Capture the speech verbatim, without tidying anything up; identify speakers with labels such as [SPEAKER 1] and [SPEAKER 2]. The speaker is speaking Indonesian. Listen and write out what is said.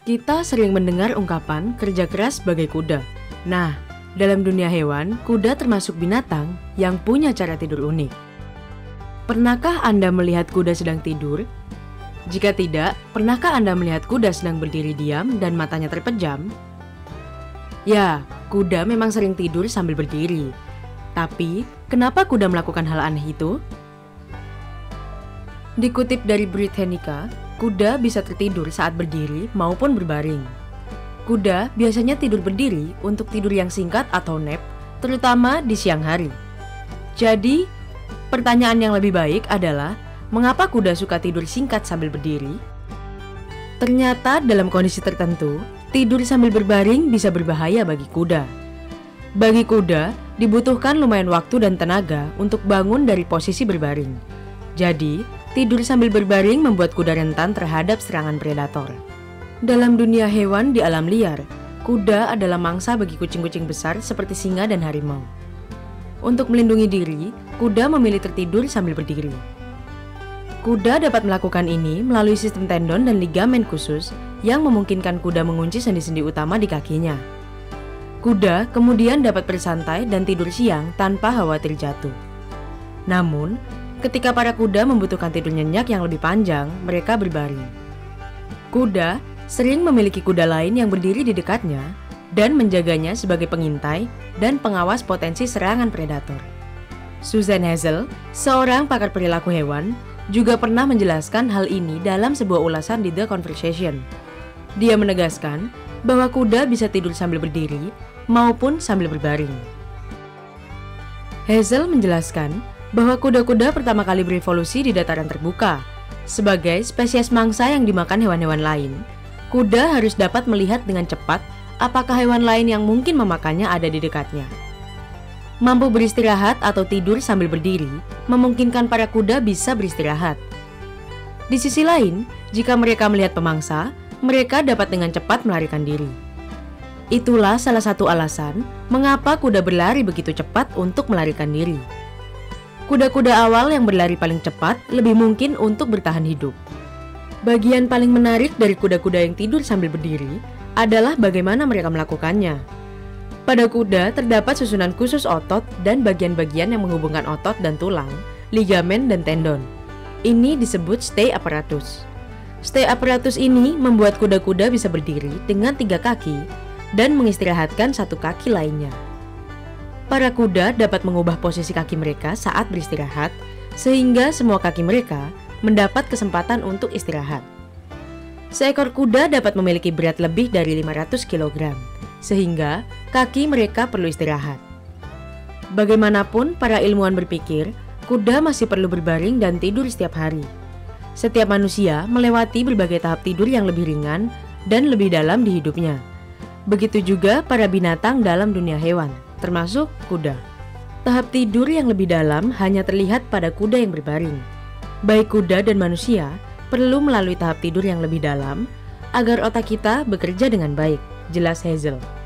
[SPEAKER 1] Kita sering mendengar ungkapan kerja keras bagai kuda. Nah, dalam dunia hewan, kuda termasuk binatang yang punya cara tidur unik. Pernahkah Anda melihat kuda sedang tidur? Jika tidak, pernahkah Anda melihat kuda sedang berdiri diam dan matanya terpejam? Ya, kuda memang sering tidur sambil berdiri. Tapi, kenapa kuda melakukan hal aneh itu? Dikutip dari Britannica, kuda bisa tertidur saat berdiri maupun berbaring. Kuda biasanya tidur berdiri untuk tidur yang singkat atau nap, terutama di siang hari. Jadi, pertanyaan yang lebih baik adalah, mengapa kuda suka tidur singkat sambil berdiri? Ternyata dalam kondisi tertentu, tidur sambil berbaring bisa berbahaya bagi kuda. Bagi kuda, dibutuhkan lumayan waktu dan tenaga untuk bangun dari posisi berbaring. Jadi, tidur sambil berbaring membuat kuda rentan terhadap serangan predator. Dalam dunia hewan di alam liar, kuda adalah mangsa bagi kucing-kucing besar seperti singa dan harimau. Untuk melindungi diri, kuda memilih tertidur sambil berdiri. Kuda dapat melakukan ini melalui sistem tendon dan ligamen khusus yang memungkinkan kuda mengunci sendi-sendi utama di kakinya. Kuda kemudian dapat bersantai dan tidur siang tanpa khawatir jatuh. Namun, ketika para kuda membutuhkan tidur nyenyak yang lebih panjang, mereka berbaring. Kuda sering memiliki kuda lain yang berdiri di dekatnya dan menjaganya sebagai pengintai dan pengawas potensi serangan predator. Susan Hazel, seorang pakar perilaku hewan, juga pernah menjelaskan hal ini dalam sebuah ulasan di The Conversation. Dia menegaskan bahwa kuda bisa tidur sambil berdiri maupun sambil berbaring. Hazel menjelaskan bahwa kuda-kuda pertama kali berevolusi di dataran terbuka. Sebagai spesies mangsa yang dimakan hewan-hewan lain, kuda harus dapat melihat dengan cepat apakah hewan lain yang mungkin memakannya ada di dekatnya. Mampu beristirahat atau tidur sambil berdiri memungkinkan para kuda bisa beristirahat. Di sisi lain, jika mereka melihat pemangsa, mereka dapat dengan cepat melarikan diri. Itulah salah satu alasan mengapa kuda berlari begitu cepat untuk melarikan diri. Kuda-kuda awal yang berlari paling cepat lebih mungkin untuk bertahan hidup. Bagian paling menarik dari kuda-kuda yang tidur sambil berdiri adalah bagaimana mereka melakukannya. Pada kuda terdapat susunan khusus otot dan bagian-bagian yang menghubungkan otot dan tulang, ligamen dan tendon. Ini disebut stay apparatus. Stay apparatus ini membuat kuda-kuda bisa berdiri dengan tiga kaki dan mengistirahatkan satu kaki lainnya. Para kuda dapat mengubah posisi kaki mereka saat beristirahat, sehingga semua kaki mereka mendapat kesempatan untuk istirahat. Seekor kuda dapat memiliki berat lebih dari lima ratus kilogram, sehingga kaki mereka perlu istirahat. Bagaimanapun para ilmuwan berpikir, kuda masih perlu berbaring dan tidur setiap hari. Setiap manusia melewati berbagai tahap tidur yang lebih ringan dan lebih dalam di hidupnya. Begitu juga para binatang dalam dunia hewan, termasuk kuda. Tahap tidur yang lebih dalam hanya terlihat pada kuda yang berbaring. Baik kuda dan manusia perlu melalui tahap tidur yang lebih dalam agar otak kita bekerja dengan baik, jelas Hazel.